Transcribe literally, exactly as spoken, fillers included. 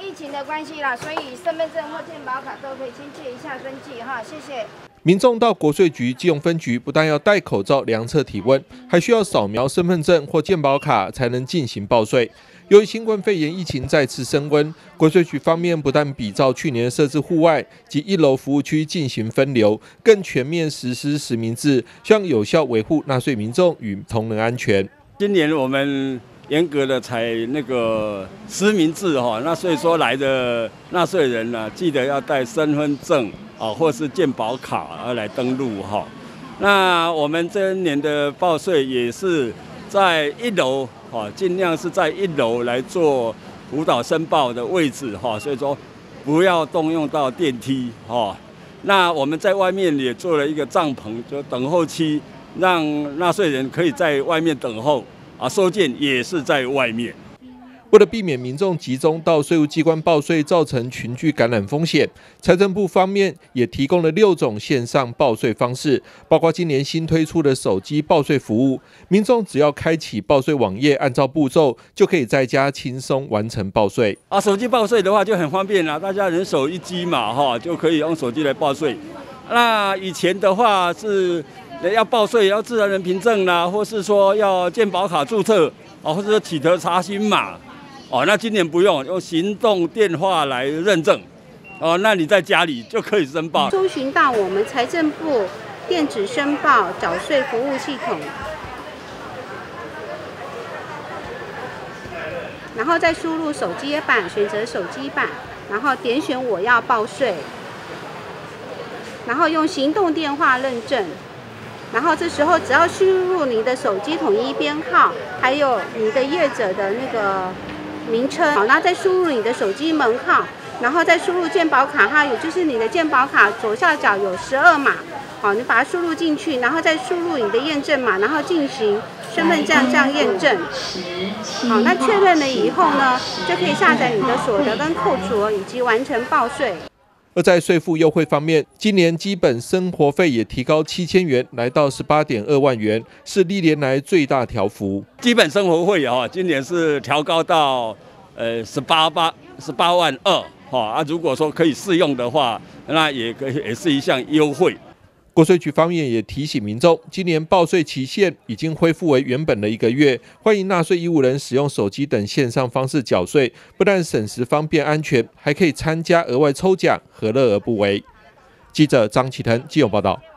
疫情的关系啦，所以身份证或健保卡都可以先借一下登记哈，谢谢。 民众到国税局基隆分局，不但要戴口罩量测体温，还需要扫描身份证或健保卡才能进行报税。由于新冠肺炎疫情再次升温，国税局方面不但比照去年设置户外及一楼服务区进行分流，更全面实施实名制，希望有效维护纳税民众与同仁安全。 今年我们严格的采那个实名制哈，那所以说来的纳税人呢、啊，记得要带身份证啊，或是健保卡来登录哈。那我们今年的报税也是在一楼。啊，尽量是在一楼来做辅导申报的位置哈，所以说不要动用到电梯哈。那我们在外面也做了一个帐篷，就等候区，让纳税人可以在外面等候啊，收件也是在外面。 为了避免民众集中到税务机关报税造成群聚感染风险，财政部方面也提供了六种线上报税方式，包括今年新推出的手机报税服务，民众只要开启报税网页，按照步骤就可以在家轻松完成报税。 啊，手机报税的话就很方便啦，大家人手一机嘛，哈，就可以用手机来报税。那以前的话是要报税要自然人凭证啦，或是说要健保卡注册啊，或者说取得查询码。哦，那今年不用用行动电话来认证，哦，那你在家里就可以申报。 搜寻到我们财政部电子申报缴税服务系统，然后再输入手机版，选择手机版，然后点选我要报税，然后用行动电话认证。然后这时候只要输入你的手机统一编号，还有你的业者的那个名称，好，然后再输入你的手机门号，然后再输入健保卡号，也就是你的健保卡左下角有十二码，好，你把它输入进去，然后再输入你的验证码，然后进行身份证这样验证。好，那确认了以后呢，就可以下载你的所得跟扣除额，以及完成报税。 而在税负优惠方面，今年基本生活费也提高七千元，来到十八点二万元，是历年来最大调幅。 基本生活费啊，今年是调高到呃十八八十八万二哈啊，如果说可以适用的话，那也可以也是一项优惠。 国税局方面也提醒民众，今年报税期限已经恢复为原本的一个月，欢迎纳税义务人使用手机等线上方式缴税，不但省时方便安全，还可以参加额外抽奖，何乐而不为？记者张启腾基隆报道。